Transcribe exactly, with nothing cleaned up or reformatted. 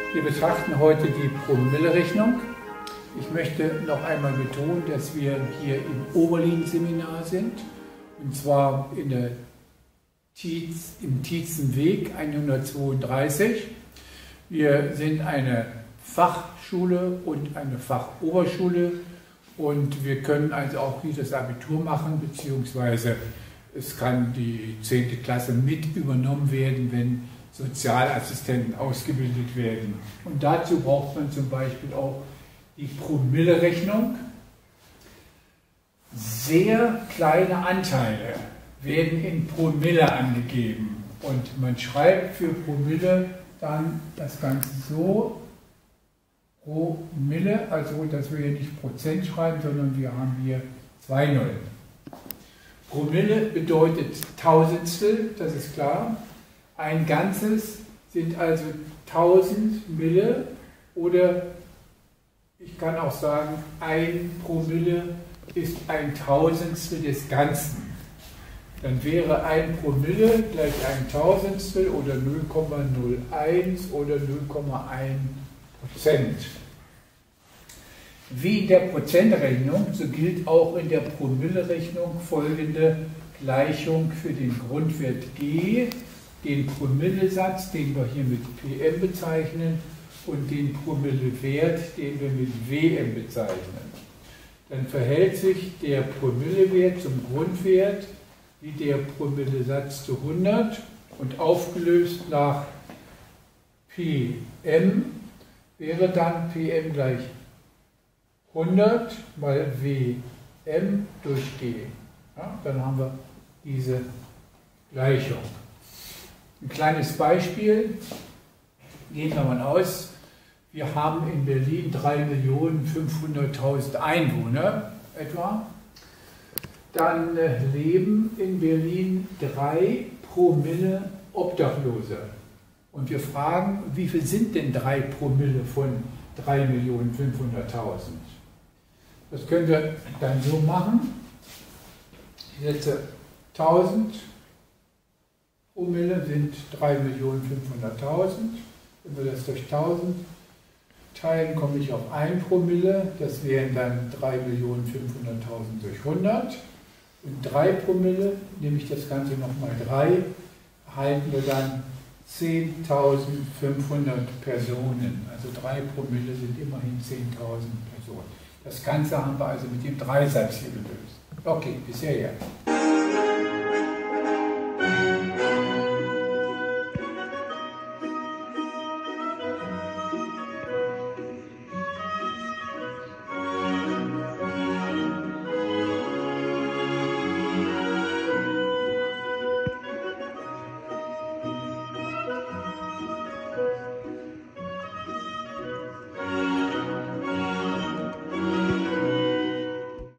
Wir betrachten heute die Promille-Rechnung. Ich möchte noch einmal betonen, dass wir hier im Oberlin-Seminar sind, und zwar in der Tietz, im Tietzenweg hundertzweiunddreißig. Wir sind eine Fachschule und eine Fachoberschule und wir können also auch hier das Abitur machen, beziehungsweise es kann die zehnte Klasse mit übernommen werden, wenn Sozialassistenten ausgebildet werden. Und dazu braucht man zum Beispiel auch die Promille-Rechnung. Sehr kleine Anteile werden in Promille angegeben und man schreibt für Promille dann das Ganze so, Promille, also dass wir hier nicht Prozent schreiben, sondern wir haben hier zwei Nullen. Promille bedeutet Tausendstel, das ist klar. Ein Ganzes sind also tausend Mille oder ich kann auch sagen, ein Promille ist ein Tausendstel des Ganzen. Dann wäre ein Promille gleich ein Tausendstel oder null Komma null eins oder null Komma eins Prozent. Wie in der Prozentrechnung, so gilt auch in der Promille-Rechnung folgende Gleichung für den Grundwert G, den Promillesatz, den wir hier mit P M bezeichnen, und den Promillewert, den wir mit W M bezeichnen. Dann verhält sich der Promillewert zum Grundwert wie der Promillesatz zu hundert und aufgelöst nach P M wäre dann P M gleich hundert mal W M durch G. Ja, dann haben wir diese Gleichung. Ein kleines Beispiel, gehen wir mal aus, wir haben in Berlin drei Millionen fünfhunderttausend Einwohner etwa, dann leben in Berlin drei Promille Obdachlose. Und wir fragen, wie viel sind denn drei Promille von drei Millionen fünfhunderttausend? Das können wir dann so machen. Ich setze tausend Promille sind drei Millionen fünfhunderttausend. Wenn wir das durch tausend teilen, komme ich auf ein Promille. Das wären dann drei Millionen fünfhunderttausend durch hundert. Und drei Promille, nehme ich das Ganze nochmal drei, erhalten wir dann zehntausendfünfhundert Personen. Also drei Promille sind immerhin zehntausend Personen. Das Ganze haben wir also mit dem Dreisatz hier gelöst. Okay, bisher ja.